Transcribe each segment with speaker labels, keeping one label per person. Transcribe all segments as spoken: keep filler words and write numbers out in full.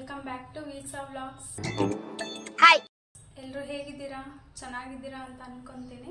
Speaker 1: Welcome back to visa vlogs.
Speaker 2: Hi,
Speaker 1: ಎಲ್ಲರೂ ಹೇಗಿದ್ದೀರಾ? ಚೆನ್ನಾಗಿದ್ದೀರಾ ಅಂತ ಅನ್ಕೊಂತೀನಿ.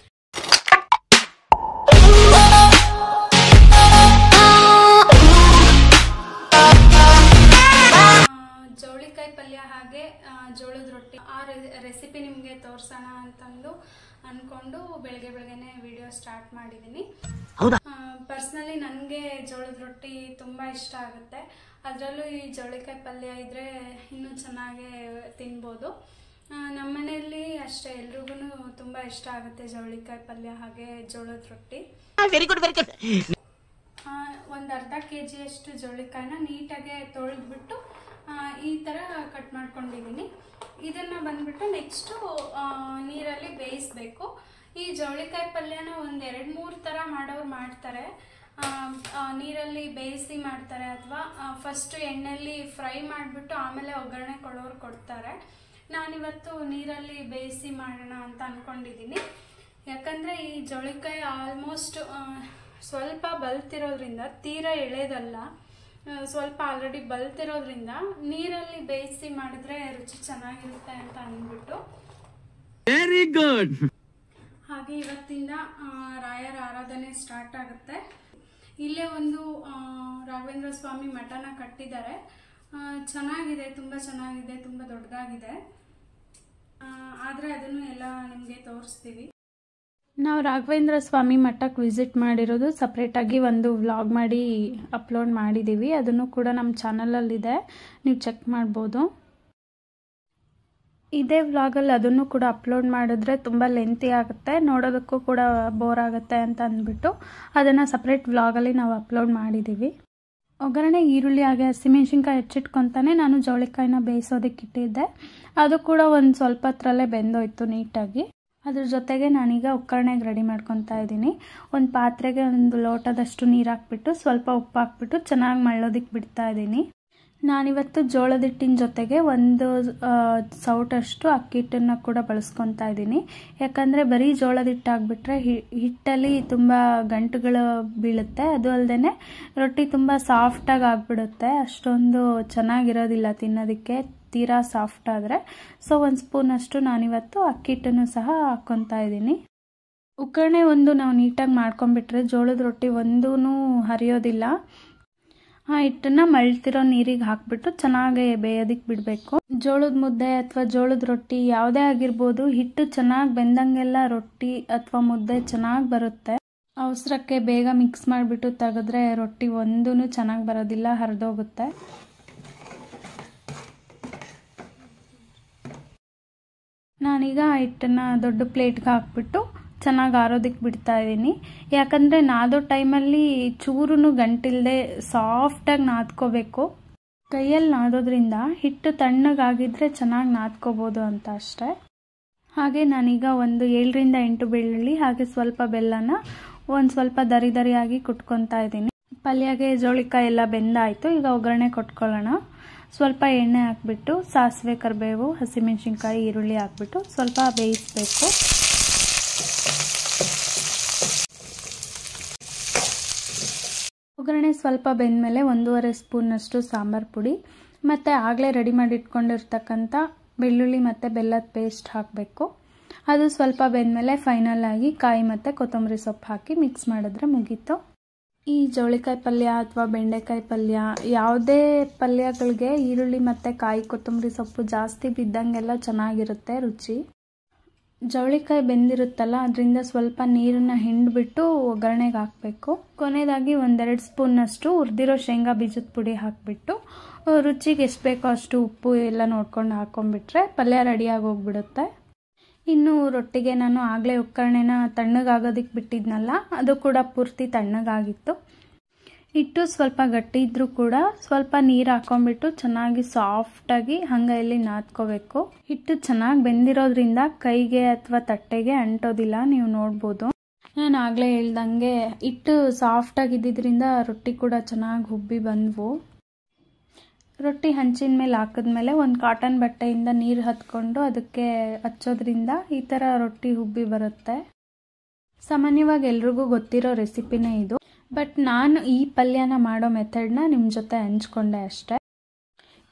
Speaker 1: ಜವಳಿಕಾಯಿ ಪಲ್ಯ ಹಾಗೆ ಜೋಳದ ರೊಟ್ಟಿ ಆ ರೆಸಿಪಿ ನಿಮಗೆ ತೋರಿಸೋಣ ಅಂತಂದು ಅಂದ್ಕೊಂಡು ಬೆಳಗ್ಗೆ ಬೆಳಗ್ಗೆನೆ ವಿಡಿಯೋ ಸ್ಟಾರ್ಟ್ ಮಾಡಿದ್ದೀನಿ. ಪರ್ಸ್ನಲಿ ನನಗೆ ಜೋಳದ ರೊಟ್ಟಿ ತುಂಬ ಇಷ್ಟ ಆಗುತ್ತೆ. ಅದರಲ್ಲೂ ಈ ಜವಳಿಕಾಯಿ ಪಲ್ಯ ಇದ್ದರೆ ಇನ್ನೂ ಚೆನ್ನಾಗೇ ತಿನ್ಬೋದು. ನಮ್ಮ ಮನೆಯಲ್ಲಿ ಅಷ್ಟೇ ಎಲ್ರಿಗೂ ತುಂಬ ಇಷ್ಟ ಆಗುತ್ತೆ ಜವಳಿಕಾಯಿ ಪಲ್ಯ ಹಾಗೆ ಜೋಳದ ರೊಟ್ಟಿ.
Speaker 2: Very good very good.
Speaker 1: ಒಂದು ಅರ್ಧ ಕೆ ಜಿಯಷ್ಟು ಜವಳಿಕಾಯಿನ ನೀಟಾಗೆ ತೊಳೆದ್ಬಿಟ್ಟು ಈ ಥರ ಕಟ್ ಮಾಡ್ಕೊಂಡಿದ್ದೀನಿ. ಇದನ್ನು ಬಂದ್ಬಿಟ್ಟು ನೆಕ್ಸ್ಟು ನೀರಲ್ಲಿ ಬೇಯಿಸಬೇಕು. ಈ ಜವಳಿಕಾಯಿ ಪಲ್ಯನ ಒಂದು ಎರಡು ಮೂರು ಥರ ಮಾಡೋರು ಮಾಡ್ತಾರೆ. ನೀರಲ್ಲಿ ಬೇಯಿಸಿ ಮಾಡ್ತಾರೆ ಅಥವಾ ಫಸ್ಟು ಎಣ್ಣೆಯಲ್ಲಿ ಫ್ರೈ ಮಾಡಿಬಿಟ್ಟು ಆಮೇಲೆ ಒಗ್ಗರಣೆ ಕೊಡೋರು ಕೊಡ್ತಾರೆ. ನಾನಿವತ್ತು ನೀರಲ್ಲಿ ಬೇಯಿಸಿ ಮಾಡೋಣ ಅಂತ ಅಂದ್ಕೊಂಡಿದ್ದೀನಿ. ಯಾಕಂದರೆ ಈ ಜವಳಿಕಾಯಿ ಆಲ್ಮೋಸ್ಟ್ ಸ್ವಲ್ಪ ಬಲ್ತಿರೋದ್ರಿಂದ, ತೀರಾ ಎಳೆದಲ್ಲ, ಸ್ವಲ್ಪ ಆಲ್ರೆಡಿ ಬಲ್ತಿರೋದ್ರಿಂದ ನೀರಲ್ಲಿ ಬೇಯಿಸಿ ಮಾಡಿದ್ರೆ ರುಚಿ ಚೆನ್ನಾಗಿರುತ್ತೆ ಅಂತ ಅಂದ್ಬಿಟ್ಟು.
Speaker 2: Very good.
Speaker 1: ಹಾಗೆ ಇವತ್ತಿಂದ ರಾಯರ ಆರಾಧನೆ ಸ್ಟಾರ್ಟ್ ಆಗುತ್ತೆ. ಇಲ್ಲೇ ಒಂದು ರಾಘವೇಂದ್ರ ಸ್ವಾಮಿ ಮಠನ ಕಟ್ಟಿದ್ದಾರೆ. ಚೆನ್ನಾಗಿದೆ, ತುಂಬ ಚೆನ್ನಾಗಿದೆ, ತುಂಬ ದೊಡ್ಡದಾಗಿದೆ. ಆದರೆ ಅದನ್ನು ಎಲ್ಲ ನಿಮಗೆ ತೋರಿಸ್ತೀವಿ. ನಾವು ರಾಘವೇಂದ್ರ ಸ್ವಾಮಿ ಮಠಕ್ಕೆ ವಿಸಿಟ್ ಮಾಡಿರೋದು ಸಪ್ರೇಟಾಗಿ ಒಂದು ವ್ಲಾಗ್ ಮಾಡಿ ಅಪ್ಲೋಡ್ ಮಾಡಿದ್ದೀವಿ. ಅದನ್ನು ಕೂಡ ನಮ್ಮ ಚಾನಲಲ್ಲಿದೆ, ನೀವು ಚೆಕ್ ಮಾಡ್ಬೋದು. ಇದೇ ವ್ಲಾಗಲ್ಲಿ ಅದನ್ನು ಕೂಡ ಅಪ್ಲೋಡ್ ಮಾಡಿದ್ರೆ ತುಂಬ ಲೆಂತಿ ಆಗುತ್ತೆ, ನೋಡೋದಕ್ಕೂ ಕೂಡ ಬೋರ್ ಆಗುತ್ತೆ ಅಂತ ಅಂದ್ಬಿಟ್ಟು ಅದನ್ನು ಸಪ್ರೇಟ್ ವ್ಲಾಗಲ್ಲಿ ನಾವು ಅಪ್ಲೋಡ್ ಮಾಡಿದ್ದೀವಿ. ಒಗ್ಗರಣೆ ಈರುಳ್ಳಿ ಹಾಗೆ ಹಸಿಮೆಣ್ಸಿನ್ಕಾಯಿ ಹೆಚ್ಚಿಟ್ಕೊತಾನೆ ನಾನು ಜವಳಿಕಾಯಿನ ಬೇಯಿಸೋದಕ್ಕೆ ಇಟ್ಟಿದ್ದೆ. ಅದು ಕೂಡ ಒಂದು ಸ್ವಲ್ಪ ಹೊತ್ತರಲ್ಲೇ ಬೆಂದೋಯ್ತು ನೀಟಾಗಿ. ಅದ್ರ ಜೊತೆಗೆ ನಾನೀಗ ಒಗ್ಗರಣೆಗೆ ರೆಡಿ ಮಾಡ್ಕೊತಾ ಇದ್ದೀನಿ. ಒಂದು ಪಾತ್ರೆಗೆ ಒಂದು ಲೋಟದಷ್ಟು ನೀರು ಹಾಕ್ಬಿಟ್ಟು ಸ್ವಲ್ಪ ಉಪ್ಪು ಹಾಕ್ಬಿಟ್ಟು ಚೆನ್ನಾಗಿ ಮಳ್ಳೋದಕ್ಕೆ ಬಿಡ್ತಾ ಇದ್ದೀನಿ. ನಾನಿವತ್ತು ಜೋಳದ ಹಿಟ್ಟಿನ ಜೊತೆಗೆ ಒಂದು ಸೌಟಷ್ಟು ಅಕ್ಕಿ ಹಿಟ್ಟನ್ನು ಕೂಡ ಬಳಸ್ಕೊತಾ ಇದ್ದೀನಿ. ಯಾಕಂದರೆ ಬರೀ ಜೋಳದ ಹಿಟ್ಟು ಹಾಕ್ಬಿಟ್ರೆ ಹಿಟ್ಟಲ್ಲಿ ತುಂಬ ಗಂಟುಗಳು ಬೀಳುತ್ತೆ. ಅದು ಅಲ್ಲದೆ ರೊಟ್ಟಿ ತುಂಬ ಸಾಫ್ಟಾಗಿ ಆಗಿಬಿಡುತ್ತೆ, ಅಷ್ಟೊಂದು ಚೆನ್ನಾಗಿರೋದಿಲ್ಲ ತಿನ್ನೋದಕ್ಕೆ ತೀರಾ ಸಾಫ್ಟ್ ಆದರೆ. ಸೊ ಒಂದು ಸ್ಪೂನಷ್ಟು ನಾನಿವತ್ತು ಅಕ್ಕಿ ಹಿಟ್ಟನ್ನು ಸಹ ಹಾಕ್ಕೊತಾ ಇದ್ದೀನಿ. ಒಗ್ಗರಣೆ ಒಂದು ನಾವು ನೀಟಾಗಿ ಮಾಡ್ಕೊಂಡ್ಬಿಟ್ರೆ ಜೋಳದ ರೊಟ್ಟಿ ಒಂದೂ ಹರಿಯೋದಿಲ್ಲ. ಆ ಹಿಟ್ಟನ್ನು ಮಳ್ತಿರೋ ನೀರಿಗೆ ಹಾಕ್ಬಿಟ್ಟು ಚೆನ್ನಾಗಿ ಬೇಯೋದಕ್ಕೆ ಬಿಡಬೇಕು. ಜೋಳದ ಮುದ್ದೆ ಅಥವಾ ಜೋಳದ ರೊಟ್ಟಿ ಯಾವುದೇ ಆಗಿರ್ಬೋದು, ಹಿಟ್ಟು ಚೆನ್ನಾಗಿ ಬೆಂದಂಗೆಲ್ಲ ರೊಟ್ಟಿ ಅಥವಾ ಮುದ್ದೆ ಚೆನ್ನಾಗಿ ಬರುತ್ತೆ. ಅವಸರಕ್ಕೆ ಬೇಗ ಮಿಕ್ಸ್ ಮಾಡಿಬಿಟ್ಟು ತೆಗೆದ್ರೆ ರೊಟ್ಟಿ ಒಂದೂ ಚೆನ್ನಾಗಿ ಬರೋದಿಲ್ಲ, ಹರಿದೋಗುತ್ತೆ. ನಾನೀಗ ಆ ಹಿಟ್ಟನ್ನು ದೊಡ್ಡ ಪ್ಲೇಟ್ಗೆ ಹಾಕ್ಬಿಟ್ಟು ಚೆನ್ನಾಗಿ ಆರೋದಕ್ಕೆ ಬಿಡ್ತಾ ಇದ್ದೀನಿ. ಯಾಕಂದರೆ ನಾದೋ ಟೈಮಲ್ಲಿ ಚೂರು ಗಂಟಿಲ್ಲದೆ ಸಾಫ್ಟಾಗಿ ನಾದ್ಕೋಬೇಕು. ಕೈಯಲ್ಲಿ ನಾದೋದ್ರಿಂದ ಹಿಟ್ಟು ತಣ್ಣಗಾಗಿದ್ರೆ ಚೆನ್ನಾಗಿ ನಾದ್ಕೋಬೋದು ಅಂತ ಅಷ್ಟೆ. ಹಾಗೆ ನಾನೀಗ ಒಂದು ಏಳರಿಂದ ಎಂಟು ಬೆಳ್ಳುಳ್ಳಿ ಹಾಗೆ ಸ್ವಲ್ಪ ಬೆಲ್ಲನ ಒಂದು ಸ್ವಲ್ಪ ದರಿ ದರಿಯಾಗಿ ಕುಟ್ಕೊತಾ ಇದ್ದೀನಿ. ಪಲ್ಯಗೆ ಜವಳಿಕಾಯಿ ಎಲ್ಲ ಬೆಂದಾಯಿತು. ಈಗ ಒಗ್ಗರಣೆ ಕೊಟ್ಕೊಳ್ಳೋಣ. ಸ್ವಲ್ಪ ಎಣ್ಣೆ ಹಾಕ್ಬಿಟ್ಟು ಸಾಸಿವೆ, ಕರಿಬೇವು, ಹಸಿಮೆಣ್ಸಿನ್ಕಾಯಿ, ಈರುಳ್ಳಿ ಹಾಕ್ಬಿಟ್ಟು ಸ್ವಲ್ಪ ಬೇಯಿಸಬೇಕು. ಒಗ್ಗರಣೆ ಸ್ವಲ್ಪ ಬೆಂದಮೇಲೆ ಒಂದೂವರೆ ಸ್ಪೂನಷ್ಟು ಸಾಂಬಾರು ಪುಡಿ ಮತ್ತು ಆಗಲೇ ರೆಡಿ ಮಾಡಿ ಇಟ್ಕೊಂಡಿರ್ತಕ್ಕಂಥ ಬೆಳ್ಳುಳ್ಳಿ ಮತ್ತು ಬೆಲ್ಲದ ಪೇಸ್ಟ್ ಹಾಕಬೇಕು. ಅದು ಸ್ವಲ್ಪ ಬೆಂದಮೇಲೆ ಫೈನಲ್ ಆಗಿ ಕಾಯಿ ಮತ್ತು ಕೊತ್ತಂಬರಿ ಸೊಪ್ಪು ಹಾಕಿ ಮಿಕ್ಸ್ ಮಾಡಿದ್ರೆ ಮುಗೀತು. ಈ ಜವಳಿಕಾಯಿ ಪಲ್ಯ ಅಥವಾ ಬೆಂಡೆಕಾಯಿ ಪಲ್ಯ ಯಾವುದೇ ಪಲ್ಯಗಳಿಗೆ ಈರುಳ್ಳಿ ಮತ್ತು ಕಾಯಿ ಕೊತ್ತಂಬರಿ ಸೊಪ್ಪು ಜಾಸ್ತಿ ಬಿದ್ದಂಗೆಲ್ಲ ಚೆನ್ನಾಗಿರುತ್ತೆ ರುಚಿ. ಜವಳಿಕಾಯಿ ಬೆಂದಿರುತ್ತಲ್ಲ, ಅದರಿಂದ ಸ್ವಲ್ಪ ನೀರನ್ನು ಹಿಂಡ್ಬಿಟ್ಟು ಒಗ್ಗರಣೆಗೆ ಹಾಕಬೇಕು. ಕೊನೆಯದಾಗಿ ಒಂದೆರಡು ಸ್ಪೂನ್ನಷ್ಟು ಹುರಿದಿರೋ ಶೇಂಗಾ ಬೀಜದ ಪುಡಿ ಹಾಕಿಬಿಟ್ಟು ರುಚಿಗೆ ಎಷ್ಟು ಬೇಕೋ ಅಷ್ಟು ಉಪ್ಪು ಎಲ್ಲ ನೋಡ್ಕೊಂಡು ಹಾಕೊಂಡ್ಬಿಟ್ರೆ ಪಲ್ಯ ರೆಡಿಯಾಗಿ ಹೋಗ್ಬಿಡುತ್ತೆ. ಇನ್ನು ರೊಟ್ಟಿಗೆ ನಾನು ಆಗಲೇ ಒಗ್ಗರಣೆನ ತಣ್ಣಗಾಗೋದಕ್ಕೆ ಬಿಟ್ಟಿದ್ನಲ್ಲ, ಅದು ಕೂಡ ಪೂರ್ತಿ ತಣ್ಣಗಾಗಿತ್ತು. ಹಿಟ್ಟು ಸ್ವಲ್ಪ ಗಟ್ಟಿ ಇದ್ರೂ ಕೂಡ ಸ್ವಲ್ಪ ನೀರು ಹಾಕೊಂಡ್ಬಿಟ್ಟು ಚೆನ್ನಾಗಿ ಸಾಫ್ಟಾಗಿ ಹಂಗೈಲಿ ನಾದ್ಕೋಬೇಕು. ಹಿಟ್ಟು ಚೆನ್ನಾಗಿ ಬೆಂದಿರೋದ್ರಿಂದ ಕೈಗೆ ಅಥವಾ ತಟ್ಟೆಗೆ ಅಂಟೋದಿಲ್ಲ, ನೀವು ನೋಡ್ಬೋದು. ನಾನು ಆಗಲೇ ಹೇಳ್ದಂಗೆ ಹಿಟ್ಟು ಸಾಫ್ಟಾಗಿದ್ದರಿಂದ ರೊಟ್ಟಿ ಕೂಡ ಚೆನ್ನಾಗಿ ಉಬ್ಬಿ ಬಂದವು. ರೊಟ್ಟಿ ಹಂಚಿನ ಮೇಲೆ ಹಾಕಿದ್ಮೇಲೆ ಒಂದು ಕಾಟನ್ ಬಟ್ಟೆಯಿಂದ ನೀರು ಹತ್ಕೊಂಡು ಅದಕ್ಕೆ ಹಚ್ಚೋದ್ರಿಂದ ಈ ಥರ ರೊಟ್ಟಿ ಉಬ್ಬಿ ಬರುತ್ತೆ. ಸಾಮಾನ್ಯವಾಗಿ ಎಲ್ರಿಗೂ ಗೊತ್ತಿರೋ ರೆಸಿಪಿನೇ ಇದು. ಬಟ್ ನಾನು ಈ ಪಲ್ಯನ ಮಾಡೋ ಮೆಥಡ್ನ ನಿಮ್ಮ ಜೊತೆ ಹಂಚ್ಕೊಂಡೆ ಅಷ್ಟೆ.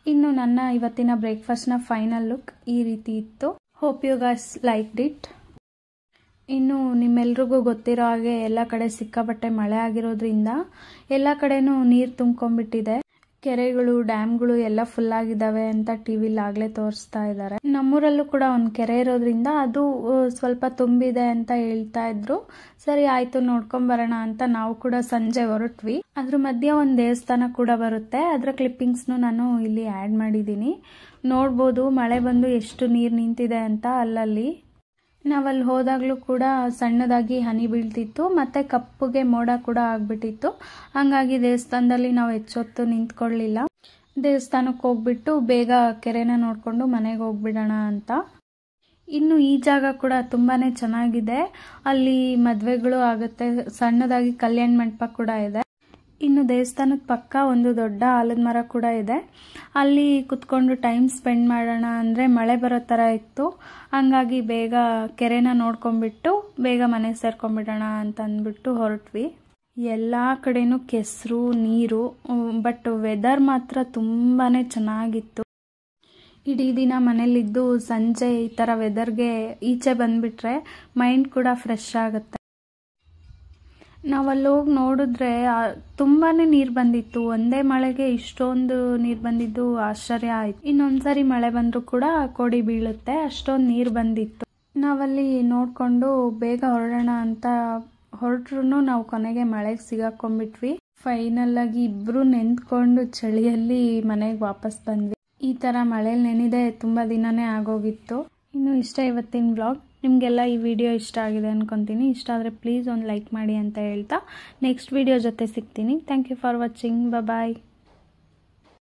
Speaker 1: ಇನ್ನು ನನ್ನ ಇವತ್ತಿನ ಬ್ರೇಕ್ಫಾಸ್ಟ್ನ ಫೈನಲ್ ಲುಕ್ ಈ ರೀತಿ ಇತ್ತು. Hope you guys liked it. ಇನ್ನು ನಿಮ್ಮೆಲ್ರಿಗೂ ಗೊತ್ತಿರೋ ಹಾಗೆ ಎಲ್ಲ ಕಡೆ ಸಿಕ್ಕಾಪಟ್ಟೆ ಮಳೆ ಆಗಿರೋದ್ರಿಂದ ಎಲ್ಲ ಕಡೆನೂ ನೀರು ತುಂಬ್ಕೊಂಡ್ಬಿಟ್ಟಿದೆ. ಕೆರೆಗಳು ಡ್ಯಾಮ್ಗಳು ಎಲ್ಲ ಫುಲ್ ಆಗಿದ್ದಾವೆ ಅಂತ ಟಿವಿಲಿ ಆಗ್ಲೇ ತೋರಿಸ್ತಾ ಇದ್ದಾರೆ. ನಮ್ಮೂರಲ್ಲೂ ಕೂಡ ಒಂದು ಕೆರೆ ಇರೋದ್ರಿಂದ ಅದು ಸ್ವಲ್ಪ ತುಂಬಿದೆ ಅಂತ ಹೇಳ್ತಾ ಇದ್ರು. ಸರಿ ಆಯ್ತು ನೋಡ್ಕೊಂಡ್ ಬರೋಣ ಅಂತ ನಾವು ಕೂಡ ಸಂಜೆ ಹೊರಟ್ವಿ. ಅದ್ರ ಮಧ್ಯೆ ಒಂದು ದೇವಸ್ಥಾನ ಕೂಡ ಬರುತ್ತೆ. ಅದರ ಕ್ಲಿಪ್ಪಿಂಗ್ಸ್ನು ನಾನು ಇಲ್ಲಿ ಆ್ಯಡ್ ಮಾಡಿದ್ದೀನಿ. ನೋಡ್ಬೋದು ಮಳೆ ಬಂದು ಎಷ್ಟು ನೀರು ನಿಂತಿದೆ ಅಂತ ಅಲ್ಲಲ್ಲಿ. ನಾವಲ್ಲಿ ಹೋದಾಗಲೂ ಕೂಡ ಸಣ್ಣದಾಗಿ ಹನಿ ಬೀಳ್ತಿತ್ತು ಮತ್ತು ಕಪ್ಪುಗೆ ಮೋಡ ಕೂಡ ಆಗ್ಬಿಟ್ಟಿತ್ತು. ಹಂಗಾಗಿ ದೇವಸ್ಥಾನದಲ್ಲಿ ನಾವು ಹೆಚ್ಚೊತ್ತು ನಿಂತ್ಕೊಳ್ಳಿಲ್ಲ. ದೇವಸ್ಥಾನಕ್ಕೆ ಹೋಗ್ಬಿಟ್ಟು ಬೇಗ ಕೆರೆನ ನೋಡಿಕೊಂಡು ಮನೆಗೆ ಹೋಗ್ಬಿಡೋಣ ಅಂತ. ಇನ್ನು ಈ ಜಾಗ ಕೂಡ ತುಂಬಾ ಚೆನ್ನಾಗಿದೆ. ಅಲ್ಲಿ ಮದುವೆಗಳು ಆಗುತ್ತೆ. ಸಣ್ಣದಾಗಿ ಕಲ್ಯಾಣ ಮಂಟಪ ಕೂಡ ಇದೆ. ಇನ್ನು ದೇವಸ್ಥಾನದ ಪಕ್ಕ ಒಂದು ದೊಡ್ಡ ಆಲದ ಮರ ಕೂಡ ಇದೆ. ಅಲ್ಲಿ ಕುತ್ಕೊಂಡು ಟೈಮ್ ಸ್ಪೆಂಡ್ ಮಾಡೋಣ ಅಂದರೆ ಮಳೆ ಬರೋ ಥರ ಇತ್ತು. ಹಂಗಾಗಿ ಬೇಗ ಕೆರೆನ ನೋಡ್ಕೊಂಡ್ಬಿಟ್ಟು ಬೇಗ ಮನೆಗೆ ಸೇರ್ಕೊಂಡ್ಬಿಡೋಣ ಅಂತ ಅಂದ್ಬಿಟ್ಟು ಹೊರಟ್ವಿ. ಎಲ್ಲ ಕಡೆನೂ ಕೆಸರು ನೀರು, ಬಟ್ ವೆದರ್ ಮಾತ್ರ ತುಂಬಾ ಚೆನ್ನಾಗಿತ್ತು. ಇಡೀ ದಿನ ಮನೇಲಿದ್ದು ಸಂಜೆ ಈ ಥರ ವೆದರ್ಗೆ ಈಚೆ ಬಂದುಬಿಟ್ರೆ ಮೈಂಡ್ ಕೂಡ ಫ್ರೆಶ್ ಆಗುತ್ತೆ. ನಾವಲ್ಲಿ ಹೋಗಿ ನೋಡಿದ್ರೆ ತುಂಬಾ ನೀರು ಬಂದಿತ್ತು. ಒಂದೇ ಮಳೆಗೆ ಇಷ್ಟೊಂದು ನೀರು ಬಂದಿದ್ದು ಆಶ್ಚರ್ಯ ಆಯ್ತು. ಇನ್ನೊಂದ್ಸರಿ ಮಳೆ ಬಂದರೂ ಕೂಡ ಕೋಡಿ ಬೀಳುತ್ತೆ, ಅಷ್ಟೊಂದು ನೀರು ಬಂದಿತ್ತು. ನಾವಲ್ಲಿ ನೋಡಿಕೊಂಡು ಬೇಗ ಹೊರಡೋಣ ಅಂತ ಹೊರಟ್ರು ನಾವು ಕೊನೆಗೆ ಮಳೆಗೆ ಸಿಗಾಕೊಂಡ್ಬಿಟ್ವಿ. ಫೈನಲ್ ಆಗಿ ಇಬ್ಬರು ನೆಂದ್ಕೊಂಡು ಚಳಿಯಲ್ಲಿ ಮನೆಗೆ ವಾಪಸ್ ಬಂದ್ವಿ. ಈ ಥರ ಮಳೇಲಿ ನೆನೆದೆ ತುಂಬ ದಿನನೇ ಆಗೋಗಿತ್ತು. ಇನ್ನು ಇಷ್ಟ ಇವತ್ತಿನ ವ್ಲಾಗ್. ನಿಮಗೆಲ್ಲ ಈ ವಿಡಿಯೋ ಇಷ್ಟ ಆಗಿದೆ ಅನ್ಕೊತೀನಿ. ಇಷ್ಟ ಆದರೆ ಪ್ಲೀಸ್ ಒಂದು ಲೈಕ್ ಮಾಡಿ ಅಂತ ಹೇಳ್ತಾ ನೆಕ್ಸ್ಟ್ ವಿಡಿಯೋ ಜೊತೆ ಸಿಗ್ತೀನಿ. Thank you for watching. Bye.